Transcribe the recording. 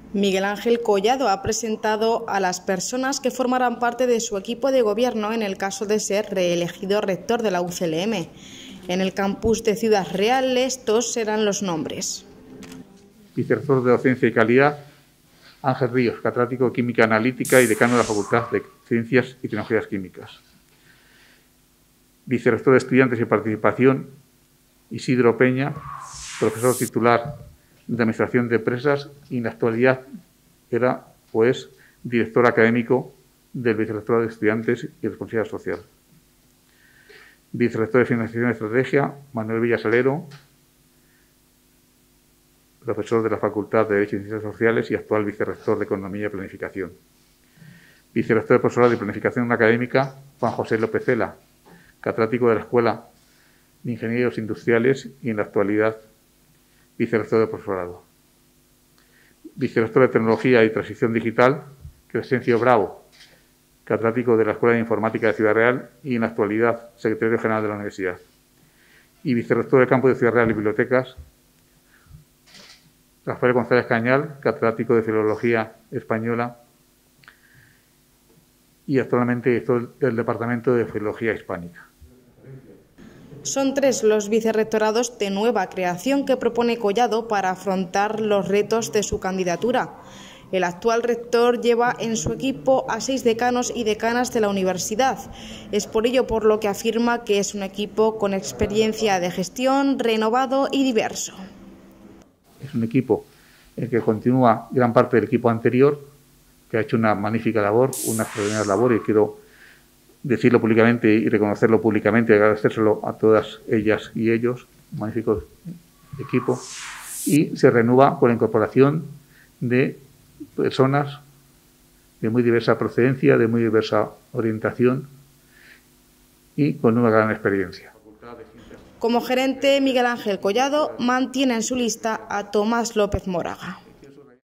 Miguel Ángel Collado ha presentado a las personas que formarán parte de su equipo de gobierno en el caso de ser reelegido rector de la UCLM. En el campus de Ciudad Real, estos serán los nombres. Vicerrector de Docencia y Calidad, Ángel Ríos, catedrático de Química Analítica y decano de la Facultad de Ciencias y Tecnologías Químicas. Vicerrector de Estudiantes y Participación, Isidro Peña, profesor titular de Administración de Empresas y en la actualidad era director académico del Vicerrector de Estudiantes y Responsabilidad Social. Vicerrector de Financiación y Estrategia, Manuel Villasalero, profesor de la Facultad de Derecho y Ciencias Sociales y actual vicerrector de Economía y Planificación. Vicerrector de Profesorado y Planificación Académica, Juan José López Cela, catedrático de la Escuela de Ingenieros Industriales y en la actualidad vicerrector de Profesorado. Vicerrector de Tecnología y Transición Digital, Crescencio Bravo, catedrático de la Escuela de Informática de Ciudad Real y en la actualidad secretario general de la Universidad. Y vicerrector del Campus de Ciudad Real y Bibliotecas, Rafael González Cañal, catedrático de Filología Española y actualmente director del Departamento de Filología Hispánica. Son 3 los vicerrectorados de nueva creación que propone Collado para afrontar los retos de su candidatura. El actual rector lleva en su equipo a 6 decanos y decanas de la universidad. Es por ello por lo que afirma que es un equipo con experiencia de gestión, renovado y diverso. Es un equipo en el que continúa gran parte del equipo anterior, que ha hecho una magnífica labor, una extraordinaria labor, y quiero decirlo públicamente y reconocerlo públicamente y agradecérselo a todas ellas y ellos, un magnífico equipo, y se renueva con la incorporación de personas de muy diversa procedencia, de muy diversa orientación y con una gran experiencia. Como gerente, Miguel Ángel Collado mantiene en su lista a Tomás López Moraga.